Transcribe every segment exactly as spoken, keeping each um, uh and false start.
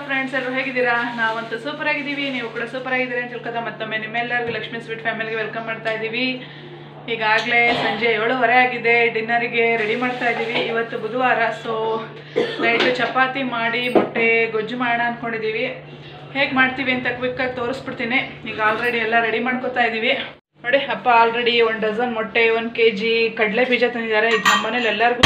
Friends, ಎಲ್ಲರೂ ಹೇಗಿದ್ದೀರಾ? ನಾವಂತೂ ಸೂಪರ್ ಆಗಿದ್ದೀವಿ. ನೀವು ಕೂಡ ಸೂಪರ್ ಆಗಿದ್ದೀರಿ ಅಂತ ತಿಳ್ಕೊತಾ ಮತ್ತೊಮ್ಮೆ ನಿಮ್ಮೆಲ್ಲರಿಗೂ ಲಕ್ಷ್ಮಿ ಸ್ವೀಟ್ ಫ್ಯಾಮಿಲಿಗೆ ವೆಲ್ಕಮ್ ಮಾಡ್ತಾ ಇದ್ದೀವಿ. ಈಗಾಗಲೇ ಸಂಜೆ ಏಳುವರೆ ಆಗಿದೆ. ಡಿನ್ನರಿಗೆ ರೆಡಿ ಮಾಡ್ತಾ ಇದ್ದೀವಿ. ಇವತ್ತು ಬುಧವಾರ, ಸೊ ನೈಟು ಚಪಾತಿ ಮಾಡಿ ಮೊಟ್ಟೆ ಗೊಜ್ಜು ಮಾಡೋಣ ಅಂದ್ಕೊಂಡಿದ್ದೀವಿ. ಹೇಗೆ ಮಾಡ್ತೀವಿ ಅಂತ ಕ್ವಿಕ್ಕಾಗಿ ತೋರಿಸ್ಬಿಡ್ತೀನಿ. ಈಗ ಆಲ್ರೆಡಿ ಎಲ್ಲ ರೆಡಿ ಮಾಡ್ಕೊತಾ ಇದ್ದೀವಿ. ನೋಡಿ, ಅಪ್ಪ ಆಲ್ರೆಡಿ ಒಂದು ಡಜನ್ ಮೊಟ್ಟೆ, ಒಂದು ಕೆ ಜಿ ಕಡಲೆ ಬೀಜ ತಂದಿದ್ದಾರೆ. ಈಗ ನಮ್ಮ ಮನೇಲಿ ಎಲ್ಲರಿಗೂ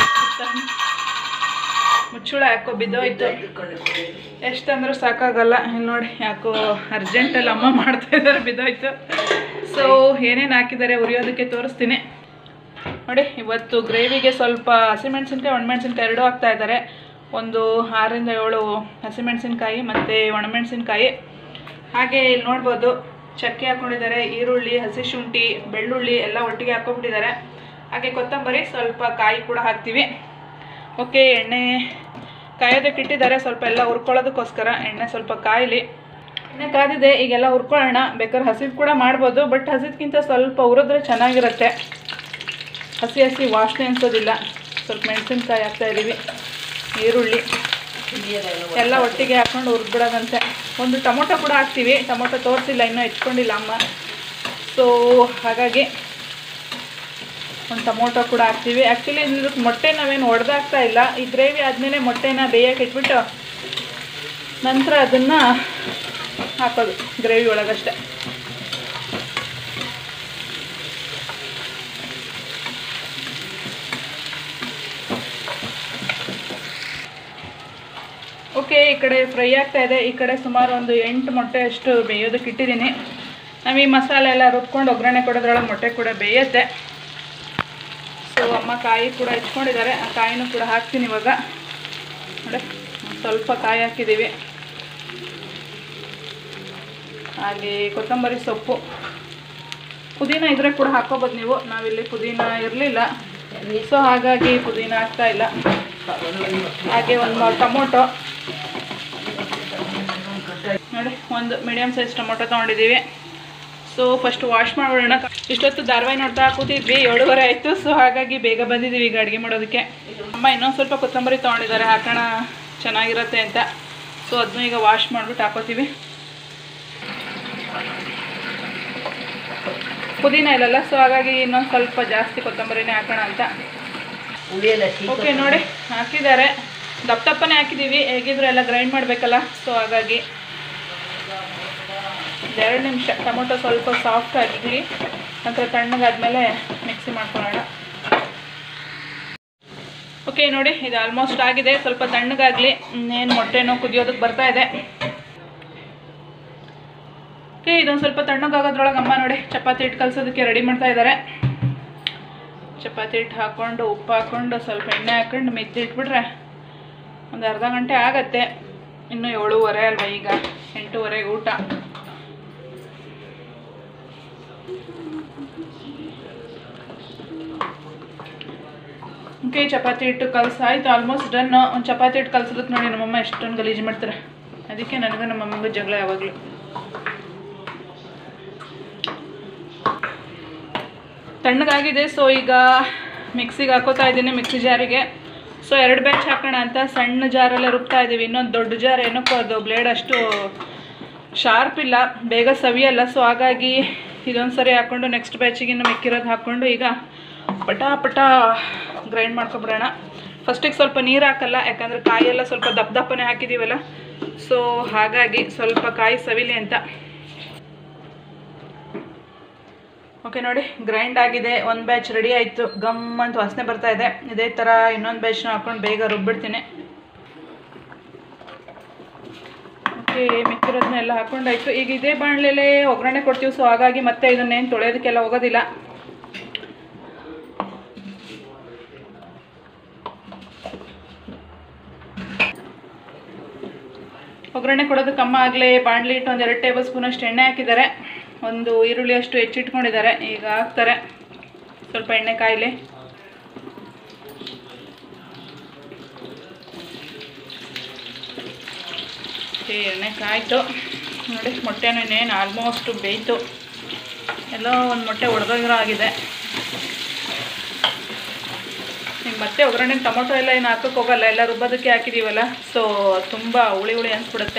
ಮುಚ್ಚುಳ ಯಾಕೋ ಬಿದ್ದೋಯ್ತು, ಎಷ್ಟಂದ್ರೂ ಸಾಕಾಗಲ್ಲ. ಇಲ್ಲಿ ನೋಡಿ, ಯಾಕೋ ಅರ್ಜೆಂಟಲ್ಲಿ ಅಮ್ಮ ಮಾಡ್ತಾ ಇದ್ದಾರೆ, ಬಿದ್ದೋಯ್ತು. ಸೊ ಏನೇನು ಹಾಕಿದ್ದಾರೆ ಉರಿಯೋದಕ್ಕೆ ತೋರಿಸ್ತೀನಿ. ನೋಡಿ, ಇವತ್ತು ಗ್ರೇವಿಗೆ ಸ್ವಲ್ಪ ಹಸಿಮೆಣಸಿನ್ಕಾಯಿ ಒಣಮೆಣಸಿನ್ಕಾಯಿ ಎರಡೂ ಹಾಕ್ತಾ ಇದ್ದಾರೆ. ಒಂದು ಆರರಿಂದ ಏಳು ಹಸಿಮೆಣಸಿನ್ಕಾಯಿ ಮತ್ತು ಒಣಮೆಣಸಿನ್ಕಾಯಿ. ಹಾಗೆ ಇಲ್ಲಿ ನೋಡ್ಬೋದು, ಚಕ್ಕೆ ಹಾಕ್ಕೊಂಡಿದ್ದಾರೆ, ಈರುಳ್ಳಿ, ಹಸಿ ಶುಂಠಿ, ಬೆಳ್ಳುಳ್ಳಿ ಎಲ್ಲ ಒಟ್ಟಿಗೆ ಹಾಕ್ಕೊಂಡ್ಬಿಟ್ಟಿದ್ದಾರೆ. ಹಾಗೆ ಕೊತ್ತಂಬರಿ, ಸ್ವಲ್ಪ ಕಾಯಿ ಕೂಡ ಹಾಕ್ತೀವಿ. ಓಕೆ, ಎಣ್ಣೆ ಕಾಯೋದಕ್ಕೆ ಇಟ್ಟಿದ್ದಾರೆ. ಸ್ವಲ್ಪ ಎಲ್ಲ ಹುರ್ಕೊಳ್ಳೋದಕ್ಕೋಸ್ಕರ ಎಣ್ಣೆ ಸ್ವಲ್ಪ ಕಾಯಲಿ. ಎಣ್ಣೆ ಕಾದಿದೆ, ಈಗೆಲ್ಲ ಹುರ್ಕೊಳ್ಳೋಣ. ಬೇಕಾದ್ರೆ ಹಸಿದು ಕೂಡ ಮಾಡ್ಬೋದು, ಬಟ್ ಹಸಿದಕ್ಕಿಂತ ಸ್ವಲ್ಪ ಹುರಿದ್ರೆ ಚೆನ್ನಾಗಿರುತ್ತೆ. ಹಸಿ ಹಸಿ ವಾಸನೆ ಅನ್ಸೋದಿಲ್ಲ. ಸ್ವಲ್ಪ ಮೆಣಸಿನ್ಕಾಯಿ ಹಾಕ್ತಾಯಿದ್ದೀವಿ, ಈರುಳ್ಳಿ ಎಲ್ಲ ಒಟ್ಟಿಗೆ ಹಾಕ್ಕೊಂಡು ಹುರಿದ್ಬಿಡೋದಂತೆ. ಒಂದು ಟೊಮೊಟೊ ಕೂಡ ಹಾಕ್ತೀವಿ. ಟೊಮೊಟೊ ತೋರಿಸಿಲ್ಲ, ಇನ್ನೂ ಹೆಚ್ಕೊಂಡಿಲ್ಲ ಅಮ್ಮ. ಸೊ ಹಾಗಾಗಿ ಒಂದು ಟೊಮೊಟೊ ಕೂಡ ಹಾಕ್ತೀವಿ. ಆ್ಯಕ್ಚುಲಿ ಇದಕ್ಕೆ ಮೊಟ್ಟೆ ನಾವೇನು ಒಡೆದಾಗ್ತಾ ಇಲ್ಲ. ಈ ಗ್ರೇವಿ ಆದಮೇಲೆ ಮೊಟ್ಟೆನ ಬೇಯಕ್ಕೆ ಇಟ್ಬಿಟ್ಟು ನಂತರ ಅದನ್ನು ಹಾಕೋದು ಗ್ರೇವಿ ಒಳಗಷ್ಟೆ. ಓಕೆ, ಈ ಕಡೆ ಫ್ರೈ ಆಗ್ತಾಯಿದೆ. ಈ ಕಡೆ ಸುಮಾರು ಒಂದು ಎಂಟು ಮೊಟ್ಟೆ ಅಷ್ಟು ಬೇಯೋದಕ್ಕೆ ಇಟ್ಟಿದ್ದೀನಿ. ನಾವು ಈ ಮಸಾಲೆ ಎಲ್ಲ ರುಬ್ಕೊಂಡು ಒಗ್ಗರಣೆ ಕೊಡೋದ್ರೊಳಗೆ ಮೊಟ್ಟೆ ಕೂಡ ಬೇಯುತ್ತೆ. ಸೊ ಅಮ್ಮ ಕಾಯಿ ಕೂಡ ಹೆಚ್ಕೊಂಡಿದ್ದಾರೆ. ಆ ಕಾಯಿನೂ ಕೂಡ ಹಾಕ್ತೀನಿ ಇವಾಗ. ನೋಡಿ, ಸ್ವಲ್ಪ ಕಾಯಿ ಹಾಕಿದ್ದೀವಿ. ಹಾಗೆ ಕೊತ್ತಂಬರಿ ಸೊಪ್ಪು, ಪುದೀನ ಇದ್ರೆ ಕೂಡ ಹಾಕೋಬೋದು ನೀವು. ನಾವಿಲ್ಲಿ ಪುದೀನ ಇರಲಿಲ್ಲ, ಸೊ ಹಾಗಾಗಿ ಪುದೀನ ಹಾಕ್ತಾ ಇಲ್ಲ. ಹಾಗೆ ಒಂದು ಟೊಮೊಟೊ, ನೋಡಿ ಒಂದು ಮೀಡಿಯಮ್ ಸೈಜ್ ಟೊಮೊಟೊ ತೊಗೊಂಡಿದ್ದೀವಿ. ಸೊ ಫಸ್ಟ್ ವಾಶ್ ಮಾಡೋಣ. ಇಷ್ಟೊತ್ತು ಧಾರಾವಾಹಿ ನೋಡ್ತಾ ಕೂತಿದ್ವಿ, ಏಳುವರೆ ಆಯಿತು. ಸೊ ಹಾಗಾಗಿ ಬೇಗ ಬಂದಿದ್ದೀವಿ ಈಗ ಅಡುಗೆ ಮಾಡೋದಕ್ಕೆ. ಅಮ್ಮ ಇನ್ನೊಂದು ಸ್ವಲ್ಪ ಕೊತ್ತಂಬರಿ ತೊಗೊಂಡಿದ್ದಾರೆ, ಹಾಕೋಣ ಚೆನ್ನಾಗಿರುತ್ತೆ ಅಂತ. ಸೊ ಅದನ್ನು ಈಗ ವಾಶ್ ಮಾಡಿಬಿಟ್ಟು ಹಾಕೋತೀವಿ. ಪುದೀನ ಇಲ್ಲಲ್ಲ, ಸೊ ಹಾಗಾಗಿ ಇನ್ನೊಂದು ಸ್ವಲ್ಪ ಜಾಸ್ತಿ ಕೊತ್ತಂಬರಿನೇ ಹಾಕೋಣ ಅಂತ. ಓಕೆ, ನೋಡಿ ಹಾಕಿದ್ದಾರೆ. ದಪ್ಪ ದಪ್ಪನೇ ಹಾಕಿದ್ದೀವಿ, ಹೇಗಿದ್ರು ಎಲ್ಲ ಗ್ರೈಂಡ್ ಮಾಡಬೇಕಲ್ಲ. ಸೊ ಹಾಗಾಗಿ ಎರಡು ನಿಮಿಷ ಟೊಮೊಟೊ ಸ್ವಲ್ಪ ಸಾಫ್ಟ್ ಆಗಿರಲಿ, ನಂತರ ತಣ್ಣಗಾದ್ಮೇಲೆ ಮಿಕ್ಸಿ ಮಾಡ್ಕೊಳ್ಳೋಣ. ಓಕೆ ನೋಡಿ, ಇದು ಆಲ್ಮೋಸ್ಟ್ ಆಗಿದೆ. ಸ್ವಲ್ಪ ತಣ್ಣಗಾಗಲಿ, ಇನ್ನೇನು ಮೊಟ್ಟೆನೋ ಕುದಿಯೋದಕ್ಕೆ ಬರ್ತಾ ಇದೆ. ಓಕೆ, ಇದೊಂದು ಸ್ವಲ್ಪ ತಣ್ಣಗಾಗೋದ್ರೊಳಗೆ ಅಮ್ಮ ನೋಡಿ ಚಪಾತಿ ಹಿಟ್ಟು ಕಲಸೋದಕ್ಕೆ ರೆಡಿ ಮಾಡ್ತಾ ಇದ್ದಾರೆ. ಚಪಾತಿ ಹಿಟ್ಟು ಹಾಕ್ಕೊಂಡು ಉಪ್ಪು ಹಾಕ್ಕೊಂಡು ಸ್ವಲ್ಪ ಎಣ್ಣೆ ಹಾಕ್ಕೊಂಡು ಮೆತ್ತಿ ಇಟ್ಬಿಟ್ರೆ ಒಂದು ಅರ್ಧ ಗಂಟೆ ಆಗತ್ತೆ. ಇನ್ನು ಏಳುವರೆ ಅಲ್ವಾ, ಈಗ ಎಂಟೂವರೆಗೆ ಊಟ. ಓಕೆ, ಚಪಾತಿ ಹಿಟ್ಟು ಕಲಸಾಯ್ತು, ಆಲ್ಮೋಸ್ಟ್ ಡನ್. ಒಂದು ಚಪಾತಿ ಹಿಟ್ಟು ಕಲಸೋದಕ್ಕೆ ನೋಡಿ ನಮ್ಮಮ್ಮ ಎಷ್ಟೊಂದು ಗಲೀಜು ಮಾಡ್ತಾರೆ. ಅದಕ್ಕೆ ನನಗೂ ನಮ್ಮಮ್ಮಗೂ ಜಗಳ ಯಾವಾಗಲೂ. ತಣ್ಣಗಾಗಿದೆ. ಸೊ ಈಗ ಮಿಕ್ಸಿಗೆ ಹಾಕೋತಾ ಇದ್ದೀನಿ, ಮಿಕ್ಸಿ ಜಾರಿಗೆ. ಸೊ ಎರಡು ಬ್ಯಾಚ್ ಹಾಕೋಣ ಅಂತ ಸಣ್ಣ ಜಾರಲ್ಲೇ ರುಬ್ತಾ ಇದ್ದೀವಿ. ಇನ್ನೊಂದು ದೊಡ್ಡ ಜಾರ್ ಏನಕ್ಕೋ ಅದು ಬ್ಲೇಡ್ ಅಷ್ಟು ಶಾರ್ಪ್ ಇಲ್ಲ, ಬೇಗ ಸವಿಯಲ್ಲ. ಸೊ ಹಾಗಾಗಿ ಇದೊಂದು ಸರಿ ಹಾಕ್ಕೊಂಡು ನೆಕ್ಸ್ಟ್ ಬ್ಯಾಚಿಗೆ ಇನ್ನು ಮಿಕ್ಕಿರೋದು ಹಾಕ್ಕೊಂಡು ಈಗ ಪಟ ಪಟ ಗ್ರೈಂಡ್ ಮಾಡ್ಕೊಬಿಡೋಣ. ಫಸ್ಟಿಗೆ ಸ್ವಲ್ಪ ನೀರು ಹಾಕಲ್ಲ, ಯಾಕಂದರೆ ಕಾಯೆಲ್ಲ ಸ್ವಲ್ಪ ದಪ್ಪ ದಪ್ಪನೇ ಹಾಕಿದ್ದೀವಲ್ಲ. ಸೊ ಹಾಗಾಗಿ ಸ್ವಲ್ಪ ಕಾಯಿ ಸವಿಲಿ ಅಂತ. ಓಕೆ ನೋಡಿ, ಗ್ರೈಂಡ್ ಆಗಿದೆ. ಒಂದು ಬ್ಯಾಚ್ ರೆಡಿ ಆಯಿತು. ಗಮ್ ಅಂತ ವಾಸನೆ ಬರ್ತಾ ಇದೆ. ಇದೇ ಥರ ಇನ್ನೊಂದು ಬ್ಯಾಚ್ನ ಹಾಕ್ಕೊಂಡು ಬೇಗ ರುಬ್ಬಿಡ್ತೀನಿ. ಓಕೆ, ಮಿಕ್ಕಿರೋದನ್ನೆಲ್ಲ ಹಾಕ್ಕೊಂಡಾಯ್ತು. ಈಗ ಇದೇ ಬಾಣಲೆಲೆ ಒಗ್ಗರಣೆ ಕೊಡ್ತೀವಿ. ಸೊ ಹಾಗಾಗಿ ಮತ್ತೆ ಇದನ್ನೇನು ತೊಳೆಯೋದಕ್ಕೆಲ್ಲ ಹೋಗೋದಿಲ್ಲ. ಒಗ್ಗರಣೆ ಕೊಡೋದಕ್ಕೆ ಅಮ್ಮ ಆಗಲೇ ಬಾಣಲಿ ಇಟ್ಟು ಒಂದು ಎರಡು ಟೇಬಲ್ ಸ್ಪೂನ್ ಅಷ್ಟು ಎಣ್ಣೆ ಹಾಕಿದ್ದಾರೆ. ಒಂದು ಈರುಳ್ಳಿ ಅಷ್ಟು ಹೆಚ್ಚಿಟ್ಕೊಂಡಿದ್ದಾರೆ. ಈಗ ಹಾಕ್ತಾರೆ. ಸ್ವಲ್ಪ ಎಣ್ಣೆ ಕಾಯಿಲಿ. ಓಕೆ, ಎಣ್ಣೆ ಕಾಯ್ತು. ನೋಡಿ, ಮೊಟ್ಟೆನೂ ಇನ್ನೇನು ಆಲ್ಮೋಸ್ಟ್ ಬೇಯ್ತು. ಎಲ್ಲೋ ಒಂದು ಮೊಟ್ಟೆ ಒಡೆದೋಗಿರೋ ಆಗಿದೆ. ಈಗ ಮತ್ತೆ ಒಗ್ಗರಣೆಗೆ ಟೊಮೊಟೊ ಎಲ್ಲ ಏನು ಹಾಕೋಕ್ಕೆ ಹೋಗಲ್ಲ, ಎಲ್ಲ ರುಬ್ಬೋದಕ್ಕೆ ಹಾಕಿದ್ದೀವಲ್ಲ. ಸೊ ತುಂಬ ಹುಳಿ ಹುಳಿ ಅನಿಸ್ಬಿಡುತ್ತೆ.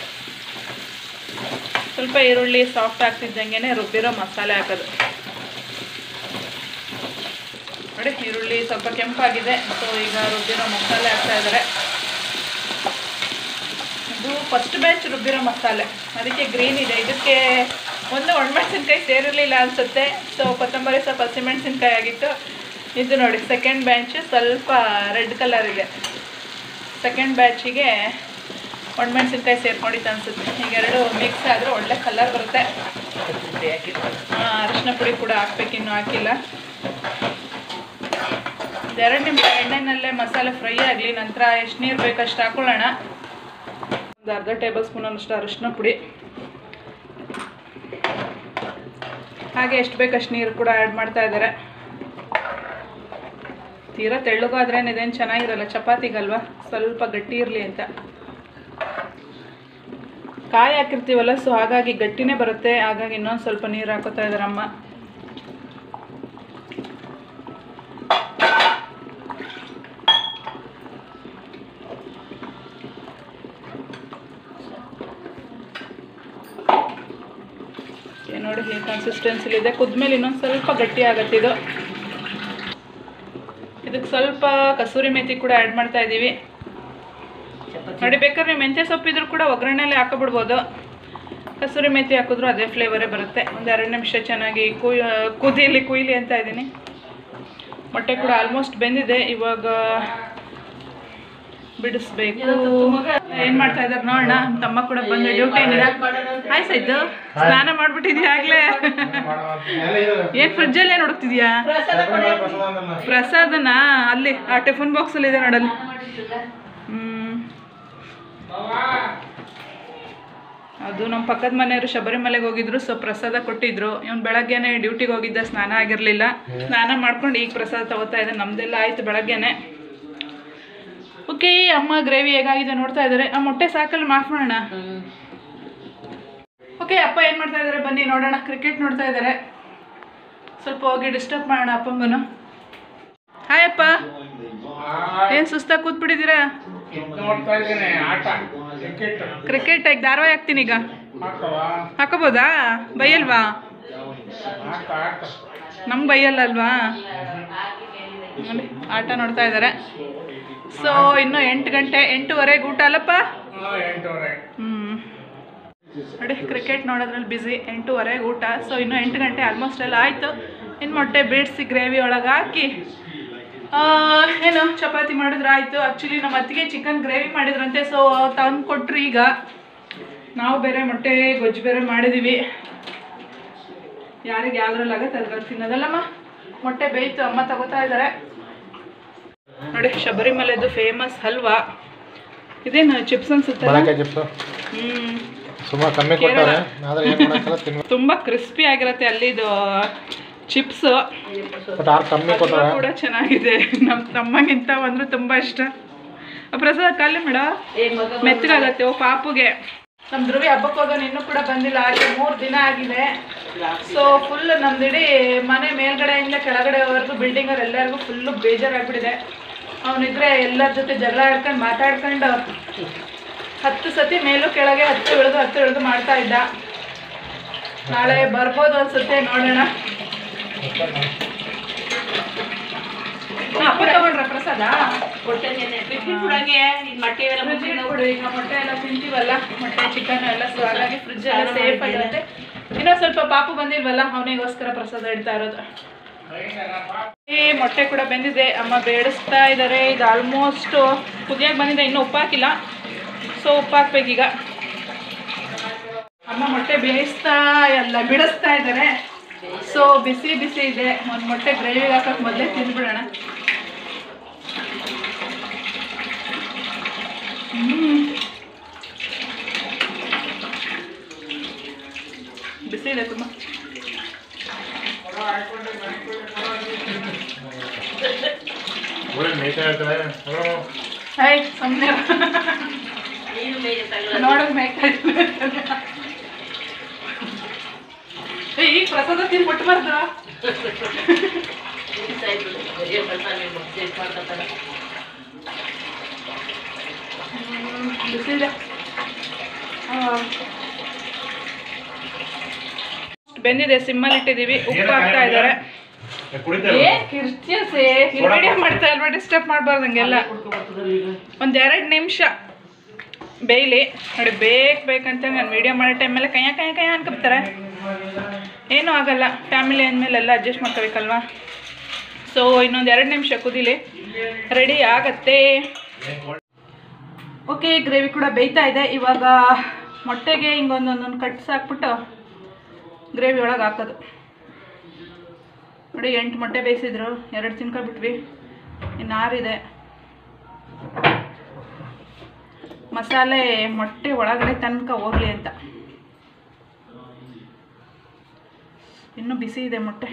ಸ್ವಲ್ಪ ಈರುಳ್ಳಿ ಸಾಫ್ಟ್ ಆಗ್ತಿದ್ದಂಗೆ ರುಬ್ಬಿರೋ ಮಸಾಲೆ ಹಾಕೋದು. ನೋಡಿ ಈರುಳ್ಳಿ ಸ್ವಲ್ಪ ಕೆಂಪಾಗಿದೆ. ಸೊ ಈಗ ರುಬ್ಬಿರೋ ಮಸಾಲೆ ಹಾಕ್ತಾ ಇದ್ದಾರೆ. ಇದು ಫಸ್ಟ್ ಬ್ಯಾಚ್ ರುಬ್ಬಿರೋ ಮಸಾಲೆ, ಅದಕ್ಕೆ ಗ್ರೀನ್ ಇದೆ. ಇದಕ್ಕೆ ಒಂದು ಒಣಮೆಣಸಿನ್ಕಾಯಿ ಸೇರಿರಲಿಲ್ಲ ಅನಿಸುತ್ತೆ. ಸೊ ಕೊತ್ತಂಬರಿ ಸ್ವಲ್ಪ ಹಸಿಮೆಣಸಿನ್ಕಾಯಿ ಆಗಿತ್ತು. ಇದು ನೋಡಿ ಸೆಕೆಂಡ್ ಬ್ಯಾಚ್ ಸ್ವಲ್ಪ ರೆಡ್ ಕಲರ್ ಇದೆ. ಸೆಕೆಂಡ್ ಬ್ಯಾಚಿಗೆ ಒಣಮೆಣಸಿನ್ಕಾಯಿ ಸೇರ್ಕೊಂಡಿತ್ತು ಅನಿಸುತ್ತೆ. ಈಗ ಎರಡು ಮಿಕ್ಸ್ ಆದರೆ ಒಳ್ಳೆ ಕಲರ್ ಬರುತ್ತೆ. ಹಾಂ, ಅರಿಶಿನ ಪುಡಿ ಕೂಡ ಹಾಕ್ಬೇಕು, ಇನ್ನೂ ಹಾಕಿಲ್ಲ. ಎರಡು ನಿಮಿಷ ಎಣ್ಣೆನಲ್ಲೇ ಮಸಾಲೆ ಫ್ರೈ ಆಗಲಿ. ನಂತರ ಎಷ್ಟು ನೀರು ಬೇಕಷ್ಟು ಹಾಕೊಳ್ಳೋಣ. ಒಂದು ಅರ್ಧ ಟೇಬಲ್ ಸ್ಪೂನ್ ಅಷ್ಟು ಅರಿಶಿನ ಪುಡಿ, ಹಾಗೆ ಎಷ್ಟು ಬೇಕಷ್ಟು ನೀರು ಕೂಡ ಆ್ಯಡ್ ಮಾಡ್ತಾ ಇದ್ದಾರೆ. ತೀರಾ ತೆಳ್ಳಗಾದ್ರೆ ಇದೇನು ಚೆನ್ನಾಗಿರಲ್ಲ, ಚಪಾತಿಗಲ್ವ, ಸ್ವಲ್ಪ ಗಟ್ಟಿ ಇರಲಿ ಅಂತ. ಕಾಯಿ ಹಾಕಿರ್ತೀವಲ್ಲ, ಸೊ ಹಾಗಾಗಿ ಗಟ್ಟಿನೇ ಬರುತ್ತೆ. ಹಾಗಾಗಿ ಇನ್ನೊಂದು ಸ್ವಲ್ಪ ನೀರು ಹಾಕೋತಾ ಇದ್ದಾರೆ ಅಮ್ಮ. ನೋಡಿ ಈ ಕನ್ಸಿಸ್ಟೆನ್ಸಿಲಿದೆ. ಕುದ್ಮೇಲೆ ಇನ್ನೊಂದು ಸ್ವಲ್ಪ ಗಟ್ಟಿ ಆಗುತ್ತೆ ಇದು. ಇದಕ್ಕೆ ಸ್ವಲ್ಪ ಕಸೂರಿ ಮೇಥಿ ಕೂಡ ಆ್ಯಡ್ ಮಾಡ್ತಾ ಇದ್ದೀವಿ. ನೋಡಿ ಬೇಕಾದ್ರೆ ನೀವು ಮೆಂತ್ಯ ಸೊಪ್ಪಿದ್ರು ಕೂಡ ಒಗ್ಗರಣೆಯಲ್ಲಿ ಹಾಕೊಬಿಡ್ಬೋದು. ಕಸೂರಿ ಮೇಥಿ ಹಾಕಿದ್ರು ಅದೇ ಫ್ಲೇವರೇ ಬರುತ್ತೆ. ಒಂದು ಎರಡು ನಿಮಿಷ ಚೆನ್ನಾಗಿ ಕುಯ್ ಕುದೀಲಿ ಕುಯ್ಲಿ ಅಂತ ಇದ್ದೀನಿ. ಮೊಟ್ಟೆ ಕೂಡ ಆಲ್ಮೋಸ್ಟ್ ಬೆಂದಿದೆ. ಇವಾಗ ಬಿಡಿಸ್ಬೇಕು. ಏನು ಮಾಡ್ತಾ ಇದ್ದಾರೆ ನೋಡೋಣ. ತಮ್ಮ ಕೂಡ ಬಂದು ಡ್ಯೂಟಿ ಆಯ್ತು. ಸ್ನಾನ ಮಾಡ್ಬಿಟ್ಟಿದ್ಯಾ ಆಗ್ಲೇ? ಏನು ಫ್ರಿಜ್ಜಲ್ಲೇ ನೋಡ್ತಿದ್ಯಾ? ಪ್ರಸಾದನಾ? ಅಲ್ಲಿ ಆ ಟಿಫನ್ ಬಾಕ್ಸಲ್ಲಿ ಇದೆ ನೋಡಲ್ಲಿ. ಹ್ಞೂ, ಅದು ನಮ್ಮ ಪಕ್ಕದ ಮನೆಯವರು ಶಬರಿಮಲೆಗೆ ಹೋಗಿದ್ರು. ಸೊ ಪ್ರಸಾದ ಕೊಟ್ಟಿದ್ರು. ಇವ್ನು ಬೆಳಗ್ಗೆನೆ ಡ್ಯೂಟಿಗೆ ಹೋಗಿದ್ದ, ಸ್ನಾನ ಆಗಿರಲಿಲ್ಲ. ಸ್ನಾನ ಮಾಡ್ಕೊಂಡು ಈಗ ಪ್ರಸಾದ ತಗೋತಾ ಇದೆ. ನಮ್ದೆಲ್ಲ ಆಯಿತು ಬೆಳಗ್ಗೆನೆ. ಓಕೆ, ಅಮ್ಮ ಗ್ರೇವಿ ಹೇಗಾಗಿದೆ ನೋಡ್ತಾ ಇದ್ದಾರೆ. ಆ ಮೊಟ್ಟೆ ಸಾಕಲ್ಲಿ ಮಾಫ್ ಮಾಡೋಣ. ಓಕೆ, ಅಪ್ಪ ಏನು ಮಾಡ್ತಾ ಇದ್ದಾರೆ ಬನ್ನಿ ನೋಡೋಣ. ಕ್ರಿಕೆಟ್ ನೋಡ್ತಾ ಇದ್ದಾರೆ. ಸ್ವಲ್ಪ ಹೋಗಿ ಡಿಸ್ಟರ್ಬ್ ಮಾಡೋಣ ಅಪ್ಪಂಗನು. ಹಾಯ್ ಅಪ್ಪ, ಏನು ಸುಸ್ತಾಗಿ ಕೂತ್ಬಿಟ್ಟಿದ್ದೀರಾ? ಕ್ರಿಕೆಟ್ ಈಗ ಧಾರಾವಾಹಿ ಹಾಕ್ತೀನಿ. ಈಗ ಹಾಕೋಬೋದಾ? ಬೈಯಲ್ವಾ? ನಮ್ಗೆ ಬೈಯಲ್ಲ ಅಲ್ವಾ? ನೋಡಿ ಆಟ ನೋಡ್ತಾ ಇದ್ದಾರೆ. ಸೊ ಇನ್ನು ಎಂಟು ಗಂಟೆ ಎಂಟೂವರೆಗೆ ಊಟ ಅಲ್ಲಪ್ಪ? ಹ್ಞೂ, ನೋಡಿ ಕ್ರಿಕೆಟ್ ನೋಡೋದ್ರಲ್ಲಿ ಬ್ಯುಸಿ. ಎಂಟೂವರೆಗೆ ಊಟ. ಸೊ ಇನ್ನು ಎಂಟು ಗಂಟೆ ಆಲ್ಮೋಸ್ಟ್ ಎಲ್ಲ ಆಯಿತು. ಇನ್ನು ಮೊಟ್ಟೆ ಬೇಡಿಸಿ ಗ್ರೇವಿ ಒಳಗೆ ಹಾಕಿ ಏನು ಚಪಾತಿ ಮಾಡಿದ್ರೆ ಆಯಿತು. ಆ್ಯಕ್ಚುಲಿ ನಮ್ಮ ಅತ್ತಿಗೆ ಚಿಕನ್ ಗ್ರೇವಿ ಮಾಡಿದ್ರಂತೆ. ಸೊ ತಂದು ಕೊಟ್ಟರು. ಈಗ ನಾವು ಬೇರೆ ಮೊಟ್ಟೆ ಗೊಜ್ಜು ಬೇರೆ ಮಾಡಿದ್ದೀವಿ. ಯಾರಿಗೆ ಯಾವ್ದ್ರಲ್ಲಾಗತ್ತೆ ಅದ್ರಲ್ಲಿ ತಿನ್ನೋದಲ್ಲಮ್ಮ. ಮೊಟ್ಟೆ ಬೇಯ್ತು, ಅಮ್ಮ ತಗೋತಾ ಇದ್ದಾರೆ. ನೋಡಿ ಶಬರಿಮಲೆದು ಫೇಮಸ್ ಹಲ್ವಾ. ಇದೇನು ಚಿಪ್ಸ್ ಅನ್ಸುತ್ತೆ. ಹ್ಞೂ, ತುಂಬ ಕ್ರಿಸ್ಪಿ ಆಗಿರುತ್ತೆ ಅಲ್ಲಿದು ಚಿಪ್ಸ್ ಕೂಡ ಚೆನ್ನಾಗಿದೆ. ನಮ್ಮ ತಮ್ಮಗಿಂತ ಬಂದರೂ ತುಂಬ ಇಷ್ಟ. ಪ್ರಸಾದ ಖಾಲಿ ಮೇಡ ಮೆತ್ತಗಾಗತ್ತೆ. ಓ ಪಾಪುಗೆ. ನಮ್ಮ ಧ್ರುವಿ ಹಬ್ಬಕ್ಕೆ ಹೋಗೋನು ಇನ್ನೂ ಕೂಡ ಬಂದಿಲ್ಲ. ಹಾಗೆ ಮೂರು ದಿನ ಆಗಿದೆ. ಸೊ ಫುಲ್ ನಮ್ದಿಡೀ ಮನೆ ಮೇಲ್ಗಡೆಯಿಂದ ಕೆಳಗಡೆವರೆಗೂ ಬಿಲ್ಡಿಂಗಲ್ಲಿ ಎಲ್ಲರಿಗೂ ಫುಲ್ಲು ಬೇಜಾರಾಗ್ಬಿಟ್ಟಿದೆ. ಅವನಿದ್ರೆ ಎಲ್ಲರ ಜೊತೆ ಜಗಳ ಆಡ್ಕೊಂಡು ಮಾತಾಡ್ಕೊಂಡು ಹತ್ತು ಸತಿ ಮೇಲೂ ಕೆಳಗೆ ಹತ್ತು ಇಳಿದು ಹತ್ತು ಇಳಿದು ಮಾಡ್ತಾ ಇದ್ದ. ನಾಳೆ ಬರ್ಬೋದು ಅನ್ಸುತ್ತೆ, ನೋಡೋಣ. ಅಪ್ಪ ತಗೊಂಡ್ರ ಪ್ರಸಾದ? ಈಗ ಮೊಟ್ಟೆ ಎಲ್ಲ ತಿಂತೀವಲ್ಲ, ಮೊಟ್ಟೆ ಚಿಕನ್ ಎಲ್ಲ, ಸೊ ಹಾಗಾಗಿ ಫ್ರಿಜ್ ಎಲ್ಲ ಸೇಫ್ ಆಗಿರುತ್ತೆ. ಇನ್ನೂ ಸ್ವಲ್ಪ ಪಾಪು ಬಂದಿಲ್ವಲ್ಲ, ಅವನಿಗೋಸ್ಕರ ಪ್ರಸಾದ ಇಡ್ತಾ ಇರೋದು. ಈ ಮೊಟ್ಟೆ ಕೂಡ ಬೆಂದಿದೆ. ಅಮ್ಮ ಬೇಡಿಸ್ತಾ ಇದ್ದಾರೆ. ಇದು ಆಲ್ಮೋಸ್ಟ್ ಕುದಿಯಾಗಿ ಬಂದಿದೆ. ಇನ್ನೂ ಉಪ್ಪು ಹಾಕಿಲ್ಲ. ಸೊ ಉಪ್ಪು ಹಾಕ್ಬೇಕೀಗ. ಅಮ್ಮ ಮೊಟ್ಟೆ ಬೇಯಿಸ್ತಾ ಎಲ್ಲ ಬಿಡಿಸ್ತಾ ಇದ್ದಾರೆ. ಸೊ ಬಿಸಿ ಬಿಸಿ ಇದೆ. ಒಂದು ಮೊಟ್ಟೆ ಗ್ರೇವಿಗೆ ಹಾಕಕ್ಕೆ ಮೊದಲೇ ತಿಂದ್ಬಿಡೋಣ. ಹ್ಞೂ, ಬಿಸಿ ಇದೆ ತುಂಬ. ಹಾಯ್ ಸುಮ್ಮನೆ ನೋಡೋದು ಮೇಯ್ತಾಯಿದ್ವಿ. ಈಗ ಪ್ರಸಾದ ತಿಂದು ಬಿಟ್ಬಾರ್ದು. ಬಿಸಿದೆ ಬೆಂದಿದೆ, ಸಿಮ್ಮಲ್ಲಿ ಇಟ್ಟಿದ್ದೀವಿ. ಉಪ್ಪು ಹಾಕ್ತಾ ಇದ್ದಾರೆ. ಏನ್ ಕಿರ್ಚಿಯಸೆ ವಿಡಿಯೋ ಮಾಡ್ತಾ ಇಲ್ವಾ, ಡಿಸ್ಟರ್ಬ್ ಮಾಡಬಾರ್ದು ಹಂಗೆಲ್ಲ. ಒಂದೆರಡು ನಿಮಿಷ ಬೇಯ್ಲಿ ನೋಡಿ. ಬೇಕು ಬೇಕಂತ ನಾನು ವಿಡಿಯೋ ಮಾಡೋ ಟೈಮಲ್ಲಿ ಕೈಯ ಕೈಯ ಕೈಯ ಅನ್ಕೊಳ್ತಾರೆ. ಏನೂ ಆಗಲ್ಲ, ಫ್ಯಾಮಿಲಿ ಅಂದಮೇಲೆ ಎಲ್ಲ ಅಡ್ಜಸ್ಟ್ ಮಾಡ್ಕೋಬೇಕಲ್ವಾ. ಸೊ ಇನ್ನೊಂದು ಎರಡು ನಿಮಿಷ ಕುದೀಲಿ, ರೆಡಿ ಆಗತ್ತೆ. ಓಕೆ, ಗ್ರೇವಿ ಕೂಡ ಬೇಯ್ತಾ ಇದೆ. ಇವಾಗ ಮೊಟ್ಟೆಗೆ ಹಿಂಗೊಂದೊಂದೊಂದು ಕಟ್ಸ್ ಹಾಕ್ಬಿಟ್ಟು ಗ್ರೇವಿ ಒಳಗೆ ಹಾಕೋದು ನೋಡಿ. ಎಂಟು ಮೊಟ್ಟೆ ಬೇಯಿಸಿದ್ರು, ಎರಡು ತಿನ್ಕೊಬಿಟ್ವಿ, ಇನ್ನು ಆರಿದೆ. ಮಸಾಲೆ ಮೊಟ್ಟೆ ಒಳಗಡೆ ತನಕ ಹೋಗಲಿ ಅಂತ. ಇನ್ನೂ ಬಿಸಿ ಇದೆ ಮೊಟ್ಟೆ.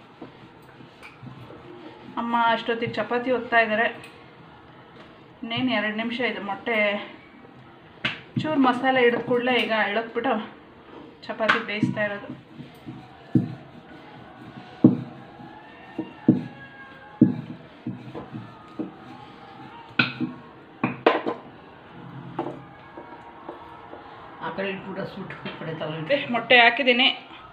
ಅಮ್ಮ ಅಷ್ಟೊತ್ತಿಗೆ ಚಪಾತಿ ಒತ್ತಾ ಇದ್ದಾರೆ. ಇನ್ನೇನು ಎರಡು ನಿಮಿಷ ಇದೆ. ಮೊಟ್ಟೆ ಚೂರು ಮಸಾಲೆ ಹಿಡಿದ ಕೂಡಲೇ ಈಗ ಇಳಕ್ಬಿಟ್ಟು ಚಪಾತಿ ಬೇಯಿಸ್ತಾ ಇರೋದು. ಮೊಟ್ಟೆ ಹಾಕಿದ್ದೀನಿ,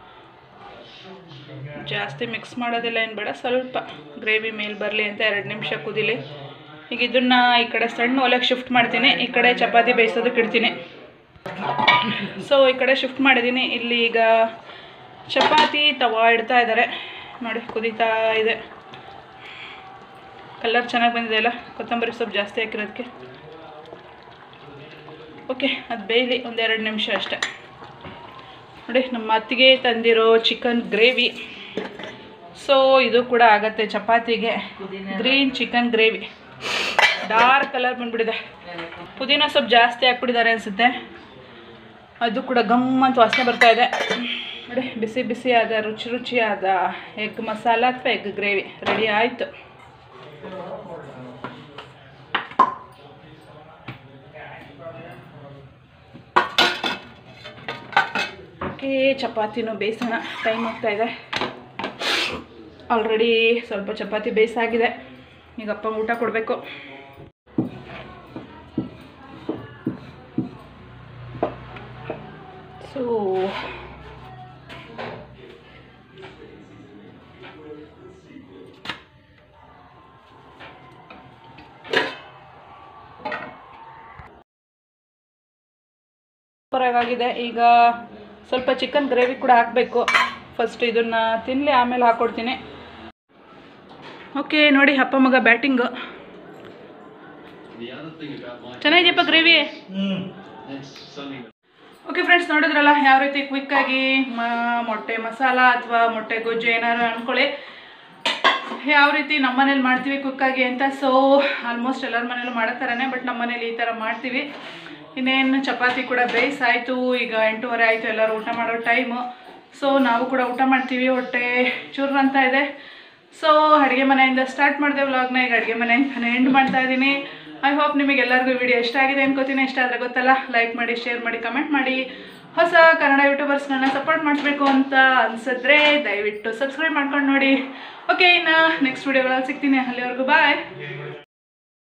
ಜಾಸ್ತಿ ಮಿಕ್ಸ್ ಮಾಡೋದಿಲ್ಲ, ಏನು ಬೇಡ. ಸ್ವಲ್ಪ ಗ್ರೇವಿ ಮೇಲೆ ಬರಲಿ ಅಂತ ಎರಡು ನಿಮಿಷ ಕುದೀಲಿ. ಈಗ ಇದನ್ನು ಈ ಕಡೆ ಸಣ್ಣ ಒಲೆಗೆ ಶಿಫ್ಟ್ ಮಾಡ್ತೀನಿ, ಈ ಕಡೆ ಚಪಾತಿ ಬೇಯಿಸೋದಕ್ಕೆ ಇಡ್ತೀನಿ. ಸೊ ಈ ಕಡೆ ಶಿಫ್ಟ್ ಮಾಡಿದ್ದೀನಿ. ಇಲ್ಲಿ ಈಗ ಚಪಾತಿ ತವಾ ಇಡ್ತಾ ಇದ್ದಾರೆ ನೋಡಿ, ಕುದೀತಾ ಇದೆ. ಕಲರ್ ಚೆನ್ನಾಗಿ ಬಂದಿದೆ ಅಲ್ಲ, ಕೊತ್ತಂಬರಿ ಸೊಪ್ಪು ಜಾಸ್ತಿ ಹಾಕಿರೋದಕ್ಕೆ. ಓಕೆ, ಅದು ಬೇಯಲಿ ಒಂದೆರಡು ನಿಮಿಷ ಅಷ್ಟೆ. ನೋಡಿ, ನಮ್ಮ ಅತ್ತಿಗೆ ತಂದಿರೋ ಚಿಕನ್ ಗ್ರೇವಿ. ಸೊ ಇದು ಕೂಡ ಆಗತ್ತೆ ಚಪಾತಿಗೆ. Green chicken gravy, dark colour ಬಂದ್ಬಿಟ್ಟಿದೆ. ಪುದೀನ ಸೊಪ್ಪು ಜಾಸ್ತಿ ಹಾಕ್ಬಿಟ್ಟಿದ್ದಾರೆ ಅನಿಸುತ್ತೆ, ಅದು ಕೂಡ ಗಮ್ಮಂತ ವಾಸನೆ ಬರ್ತಾ ಇದೆ ನೋಡಿ. ಬಿಸಿ ಬಿಸಿಯಾದ ರುಚಿ ರುಚಿಯಾದ ಎಗ್ ಮಸಾಲ ಅಥವಾ ಎಗ್ ಗ್ರೇವಿ ರೆಡಿ ಆಯಿತು. ಓಕೆ, ಚಪಾತಿನೂ ಬೇಯಿಸೋಣ, ಟೈಮ್ ಆಗ್ತಾ ಇದೆ. ಆಲ್ರೆಡಿ ಸ್ವಲ್ಪ ಚಪಾತಿ ಬೇಯಿಸಾಗಿದೆ. ಈಗಪ್ಪ ಊಟ ಕೊಡಬೇಕು. ಸೊ ಸೂಪರಾಗಿದೆ. ಈಗ ಸ್ವಲ್ಪ ಚಿಕನ್ ಗ್ರೇವಿ ಕೂಡ ಹಾಕಬೇಕು. ಫಸ್ಟ್ ಇದನ್ನು ತಿನ್ನಲಿ, ಆಮೇಲೆ ಹಾಕ್ಕೊಡ್ತೀನಿ. ಓಕೆ ನೋಡಿ, ಅಪ್ಪ ಮಗ ಬ್ಯಾಟಿಂಗು ಚೆನ್ನಾಗಿದೆಯಪ್ಪ ಗ್ರೇವಿ. ಓಕೆ ಫ್ರೆಂಡ್ಸ್, ನೋಡಿದ್ರಲ್ಲ ಯಾವ ರೀತಿ ಕ್ವಿಕ್ಕಾಗಿ ಮೊಟ್ಟೆ ಮಸಾಲ ಅಥವಾ ಮೊಟ್ಟೆ ಗೊಜ್ಜು ಏನಾರು ಅಂದ್ಕೊಳ್ಳಿ, ಯಾವ ರೀತಿ ನಮ್ಮ ಮನೇಲಿ ಮಾಡ್ತೀವಿ ಕ್ವಿಕ್ಕಾಗಿ ಅಂತ. ಸೊ ಆಲ್ಮೋಸ್ಟ್ ಎಲ್ಲರ ಮನೇಲೂ ಮಾಡೋ ಥರನೇ, ಬಟ್ ನಮ್ಮ ಮನೇಲಿ ಈ ಥರ ಮಾಡ್ತೀವಿ. ಇನ್ನೇನು ಚಪಾತಿ ಕೂಡ ಬೇಯಿಸಾಯಿತು. ಈಗ ಎಂಟೂವರೆ ಆಯಿತು, ಎಲ್ಲರೂ ಊಟ ಮಾಡೋ ಟೈಮು. ಸೊ ನಾವು ಕೂಡ ಊಟ ಮಾಡ್ತೀವಿ. ಹೊಟ್ಟೆ ಚೂರು ಅಂತ ಇದೆ. ಸೊ ಅಡುಗೆ ಮನೆಯಿಂದ ಸ್ಟಾರ್ಟ್ ಮಾಡಿದೆ ವ್ಲಾಗ್ನ, ಈಗ ಅಡುಗೆ ಮನೆಯಿಂದನೇ ಎಂಡ್ ಮಾಡ್ತಾ ಇದ್ದೀನಿ. ಐ ಹೋಪ್ ನಿಮಗೆಲ್ಲರಿಗೂ ವಿಡಿಯೋ ಇಷ್ಟ ಆಗಿದೆ ಅನ್ಕೋತೀನಿ. ಇಷ್ಟ ಆದರೆ ಗೊತ್ತಲ್ಲ, ಲೈಕ್ ಮಾಡಿ, ಶೇರ್ ಮಾಡಿ, ಕಮೆಂಟ್ ಮಾಡಿ. ಹೊಸ ಕನ್ನಡ ಯೂಟ್ಯೂಬರ್ಸ್ಗಳನ್ನ ಸಪೋರ್ಟ್ ಮಾಡಿಸ್ಬೇಕು ಅಂತ ಅನಿಸಿದ್ರೆ ದಯವಿಟ್ಟು ಸಬ್ಸ್ಕ್ರೈಬ್ ಮಾಡ್ಕೊಂಡು ನೋಡಿ. ಓಕೆ, ಇನ್ನು ನೆಕ್ಸ್ಟ್ ವಿಡಿಯೋಗಳಲ್ಲಿ ಸಿಗ್ತೀನಿ. ಅಲ್ಲಿವರೆಗೂ ಬಾಯ್.